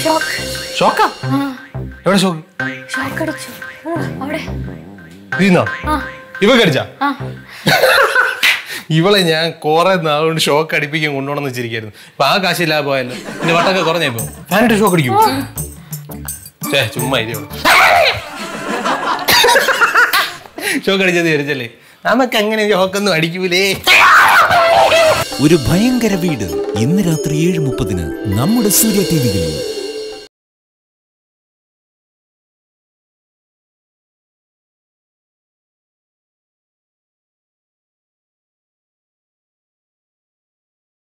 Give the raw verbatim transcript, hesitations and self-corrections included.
ഷോക്കാ? എവിടെ ഷോക്ക്? ഇവ കടിച്ചാ? ഇവളെ ഞാൻ കുറെ നാളുകൊണ്ട് ഷോക്ക് അടിപ്പിക്കാൻ കൊണ്ടുപോകണമെന്ന് വെച്ചിരിക്കായിരുന്നു. ഇപ്പൊ ആ കാശില്ലാതെ പോയല്ലോ. എന്റെ വട്ടൊക്കെ കുറഞ്ഞപ്പോ ഫാനിട്ട് ഷോക്ക് അടിക്കും. ചേ ചുമ്മാ ഇരിയോളൂ. ഷോക്ക് അടിച്ചത് വിചാരിച്ചല്ലേ? നമുക്ക് അങ്ങനെ ഷോക്കൊന്നും അടിക്കൂലേ. ഒരു ഭയങ്കര വീട് ഇന്ന് രാത്രി ഏഴ് മുപ്പതിന് നമ്മുടെ സൂര്യ ടി വിയിൽ.